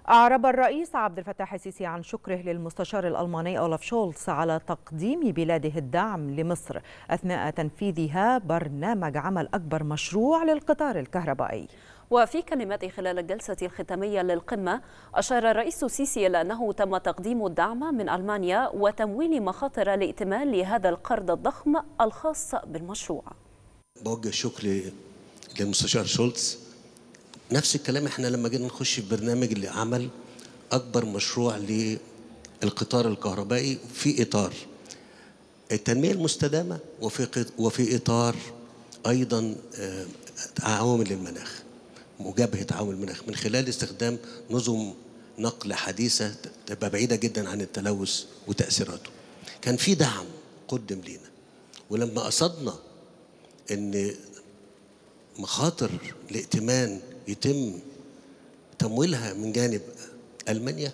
أعرب الرئيس عبد الفتاح السيسي عن شكره للمستشار الألماني أولاف شولتز على تقديم بلاده الدعم لمصر أثناء تنفيذها برنامج عمل أكبر مشروع للقطار الكهربائي. وفي كلمته خلال الجلسة الختامية للقمة أشار الرئيس السيسي إلى أنه تم تقديم الدعم من ألمانيا وتمويل مخاطر الائتمان لهذا القرض الضخم الخاص بالمشروع. بوجه شكر للمستشار شولتز. نفس الكلام احنا لما جينا نخش في برنامج اللي عمل اكبر مشروع للقطار الكهربائي في اطار التنميه المستدامه وفي اطار ايضا عوامل المناخ، مجابهه عوامل المناخ من خلال استخدام نظم نقل حديثه تبقى بعيده جدا عن التلوث وتاثيراته. كان في دعم قدم لينا، ولما قصدنا ان مخاطر الائتمان يتم تمويلها من جانب ألمانيا،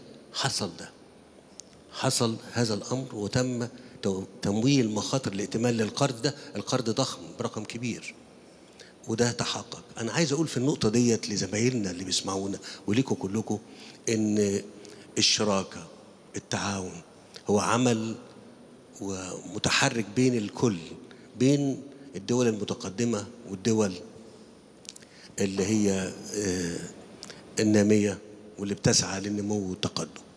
حصل هذا الأمر وتم تمويل مخاطر الائتمان للقرض ده. القرض ضخم برقم كبير وده تحقق. أنا عايز أقول في النقطة ديت لزمايلنا اللي بيسمعونا وليكم كلكم إن الشراكة التعاون هو عمل ومتحرك بين الكل، بين الدول المتقدمة والدول اللي هي النامية واللي بتسعى للنمو والتقدم.